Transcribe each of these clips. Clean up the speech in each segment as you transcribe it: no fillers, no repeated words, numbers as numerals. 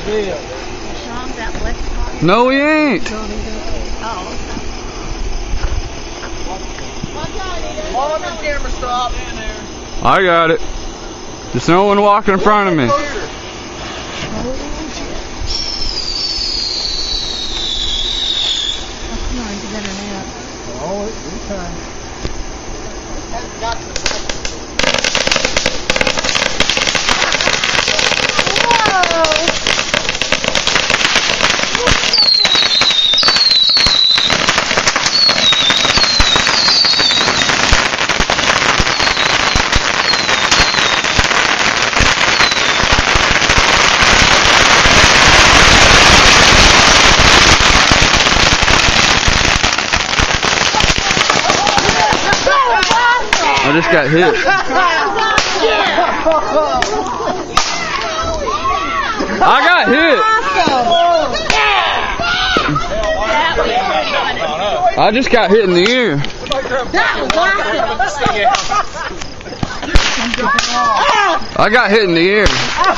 deal. No, we ain't. Hold up the camera, stop. I got it. Just no one walking in front of me. Oh, it's time. I just got hit. I got hit. I just got hit in the ear. I got hit in the ear.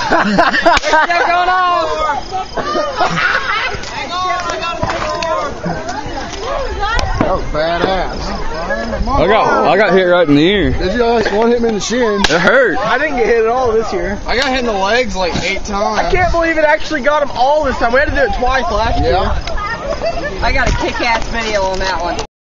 That was badass. I got hit right in the ear. Did you? One hit me in the shin. It hurt. I didn't get hit at all this year. I got hit in the legs like 8 times. I can't believe it actually got them all this time. We had to do it twice last year. I got a kick-ass video on that one.